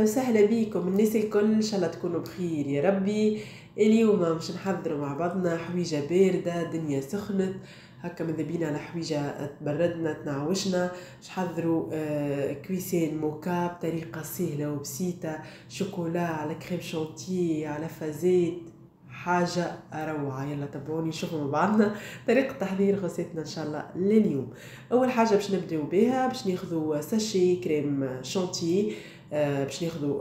وسهلا بيكم الناس الكل، ان شاء الله تكونوا بخير يا ربي. اليوم مش نحضروا مع بعضنا حويجه بارده، دنيا سخنت هكا ماذا بينا على حويجه تبردنا تنعوشنا. باش نحضروا كويسين موكا بطريقه سهله وبسيطه، شوكولا على كريم شانتيه على فازيت، حاجه روعه. يلا تابعوني نشوفوا مع بعضنا طريقه تحضير غسيتنا ان شاء الله لليوم. اول حاجه باش نبداو بها، باش ناخذوا ساشي كريم شانتيه. باش ناخذوا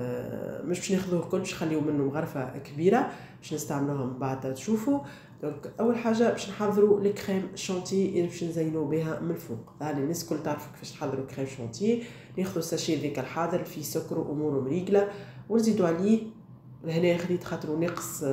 مش باش ناخذوه الكل، باش نخليو منه مغرفه كبيره باش نستعملوها من بعد تشوفوا. دونك اول حاجه باش نحضروا الكريم شانتيه اللي باش نزينوا بها من الفوق. هذه الناس الكل تعرفوا كيفاش تحضروا كريم شانتيه. ناخذوا الساشي ذيك الحاضر فيه سكر واموره مريقله ونزيدوا عليه. لهنا خديت خاطر ناقص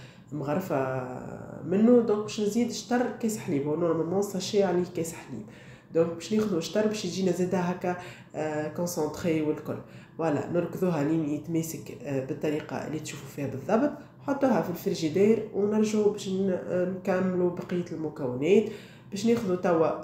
مغرفه منه، دونك باش نزيد شطر كاس حليب. هو نورمالمون ساشي عليه كاس حليب، دونك باش ناخذوا شطر باش يجينا زاده هكا كونسونطري والكل. فوالا نركضوها لين يتماسك بالطريقه اللي تشوفوا فيها بالضبط. حطوها في الفريجيدير ونرجعوا باش نكملوا بقيه المكونات. باش ناخذوا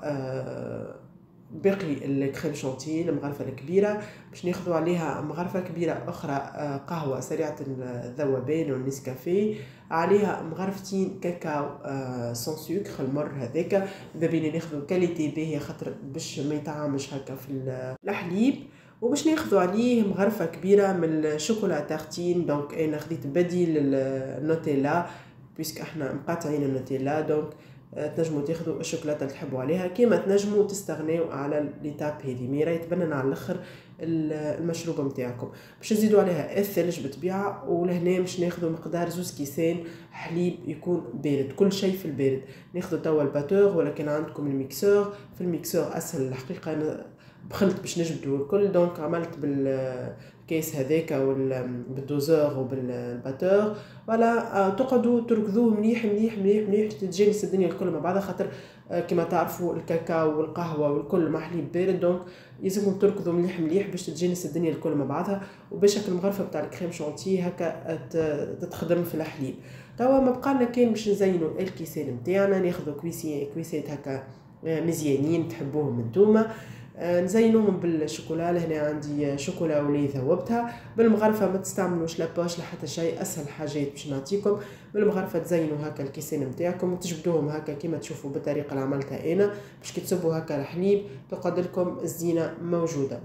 توا باقي الكريم شانتيه المغرفه الكبيره، باش ناخذوا عليها مغرفه كبيره اخرى قهوه سريعه الذوبان والنسكافيه، عليها مغرفتين كاكاو سون سكر المر هذاك. اذا بينا ناخذوا كاليتي باهيه خاطر باش ما يطعمش هكا في الحليب. وباش ناخذوا عليه مغرفه كبيره من الشوكولا تارتين. دونك انا خديت بديل النوتيلا بيسك احنا مقاطعين النوتيلا، دونك تنجموا تاخذوا الشوكولاته اللي تحبوا عليها، كيما تنجموا تستغنيو على ليتاب هذه ميرا يتبنن على الاخر المشروب نتاعكم. باش نزيدوا عليها الثلج بالطبيعه. ولهنا باش ناخذوا مقدار 2 كيسان حليب يكون بارد، كل شيء في البارد. ناخذوا توا الباتور، ولكن عندكم الميكسور، في الميكسور اسهل الحقيقه. انا بخلت باش نجبدوا الكل، دونك عملت بالكيس هذاك بالدوزور وبالباتور. ولا تقعدوا تركضوه مليح مليح مليح مليح تتجانس الدنيا الكل مع بعضها، خاطر كما تعرفوا الكاكاو والقهوه والكل مع حليب بارد، دونك لازمكم تركضوا مليح مليح باش تتجانس الدنيا الكل مع بعضها، وباش هكا المغرفه بتاع الكريم شانتيه هكا تتخدم في الحليب. توا ما بقالنا كان باش نزينوا الكيسان نتاعنا. ناخذوا كويسات هكا مزيانين تحبوهم انتوما، نزينوهم بالشوكولا. لهنا عندي شوكولا ولي ذوبتها بالمغرفه. ما تستعملوش لاباش لحتى شيء، اسهل حاجات باش نعطيكم بالمغرفه. تزينوا هكا الكيسين نتاعكم وتجبدوهم هكا كيما تشوفوا بالطريقه اللي عملتها انا، باش كي تصبوا هكا الحليب تقعد لكم الزينه موجوده.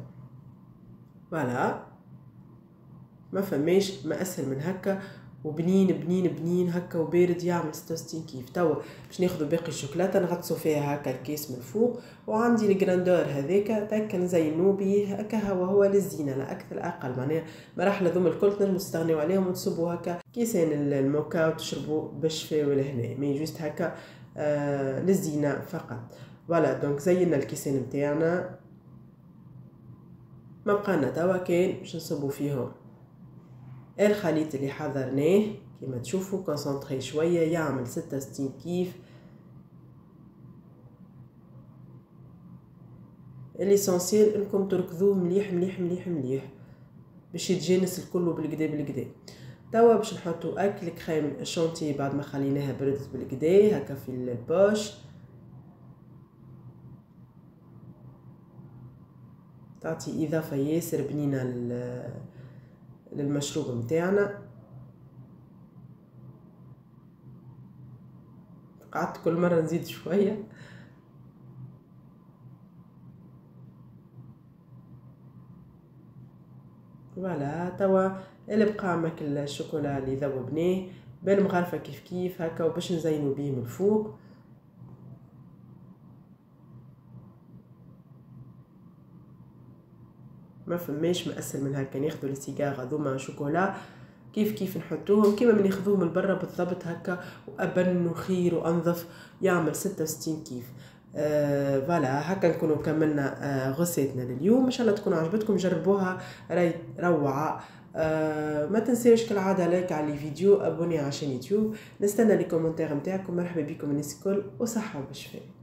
فوالا ما فماش ما اسهل من هكا، وبنين بنين بنين هكا وبارد يعمل 66 كيف. توا باش ناخذوا باقي الشوكولاته نغطسوا فيها هكا الكيس من الفوق، وعندي الجراندور هذاك تاك نزينوا به هكا هو للزينه لا اكثر لا اقل. معناها مراحل هذوما الكل تنجموا تستغنيو عليهم وتصبوا هكا كيسان الموكا وتشربوا بالشفاء ولهنا، مي جوست هكا للزينه فقط. فوالا دونك زينا الكيسان نتاعنا. ما بقالنا توا كان باش نصبوا فيهم الخليط اللي حضرناه. كما تشوفوا كونسونطري شويه يعمل 66 كيف. الاسونسيال انكم تركضوه مليح مليح مليح مليح باش يتجانس الكل بالكدا بالكدا. توا باش نحطوا اكل كريم شانتيه بعد ما خليناها بردت بالكدا هكا في البوش. تعطي اضافه ياسر بنينه للمشروب متاعنا. قعدت كل مره نزيد شويه. فوالا توا اللي بقى ماكل الشوكولا اللي ذوبناه بالمغرفه كيف كيف هكا، وباش نزينوا بيه من الفوق. ما فماش ما اسهل من هكا. ناخذوا السيجار هذوما شوكولا كيف كيف نحطوهم كيما من ياخذوهم من برا بالضبط هكا، وابن وخير وانظف يعمل 66 كيف. فوالا هكا نكونوا كملنا غسيتنا لليوم. ان شاء الله تكون عجبتكم، جربوها راي روعه. ما تنساوش كالعاده لايك على الفيديو، ابوني على شان يوتيوب. نستنى لي كومنتير نتاعكم. مرحبا بكم الناس الكل وصحه وبالشفاء.